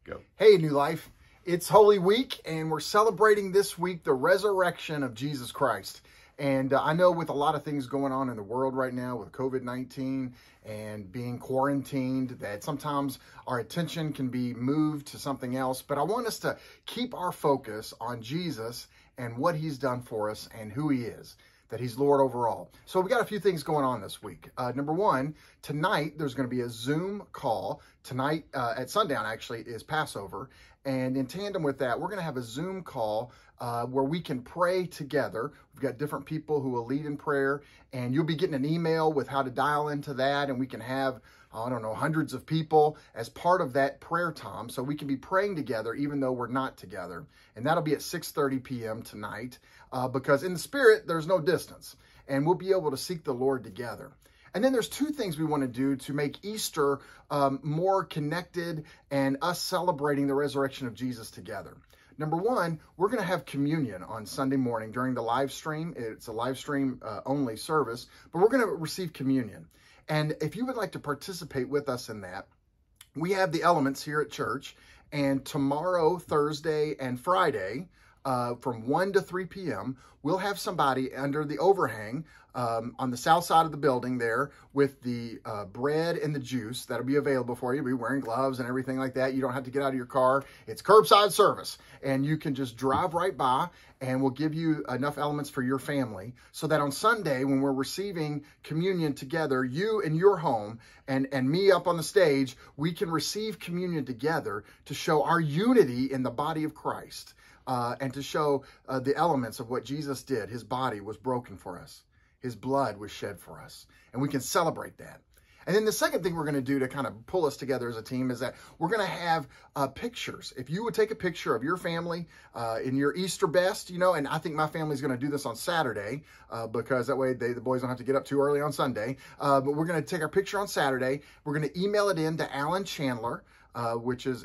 Go. Hey, New Life. It's Holy Week, and we're celebrating this week the resurrection of Jesus Christ. And I know with a lot of things going on in the world right now with COVID-19 and being quarantined, that sometimes our attention can be moved to something else. But I want us to keep our focus on Jesus and what he's done for us and who he is, that he's Lord over all. So we got a few things going on this week. Number one, tonight there's going to be a Zoom call. Tonight at sundown, actually, is Passover. And in tandem with that, we're going to have a Zoom call where we can pray together. We've got different people who will lead in prayer, and you'll be getting an email with how to dial into that, and we can have, I don't know, hundreds of people as part of that prayer time, so we can be praying together even though we're not together. And that'll be at 6:30 p.m. tonight, because in the Spirit, there's no distance, and we'll be able to seek the Lord together. And then there's two things we want to do to make Easter more connected and us celebrating the resurrection of Jesus together. Number one, we're going to have communion on Sunday morning during the live stream. It's a live stream only service, but we're going to receive communion. And if you would like to participate with us in that, we have the elements here at church. And tomorrow, Thursday, and Friday, from 1 to 3 p.m., we'll have somebody under the overhang on the south side of the building there with the bread and the juice that'll be available for you. You'll be wearing gloves and everything like that. You don't have to get out of your car. It's curbside service, and you can just drive right by, and we'll give you enough elements for your family so that on Sunday, when we're receiving communion together, you in your home and me up on the stage, we can receive communion together to show our unity in the body of Christ. And to show the elements of what Jesus did. His body was broken for us. His blood was shed for us. And we can celebrate that. And then the second thing we're going to do to kind of pull us together as a team is that we're going to have pictures. If you would take a picture of your family in your Easter best, you know, and I think my family's going to do this on Saturday because that way the boys don't have to get up too early on Sunday. But we're going to take our picture on Saturday. We're going to email it in to Alan Chandler, which is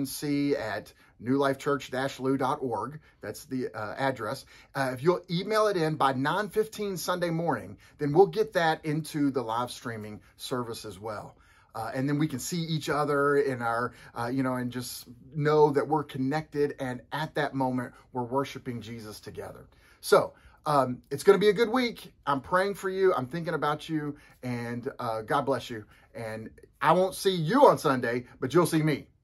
alanc@newlifechurch-lu.org. That's the address. If you'll email it in by 9:15 Sunday morning, then we'll get that into the live streaming service as well. And then we can see each other in our, and just know that we're connected. And at that moment, we're worshiping Jesus together. So it's going to be a good week. I'm praying for you. I'm thinking about you. And God bless you. And I won't see you on Sunday, but you'll see me.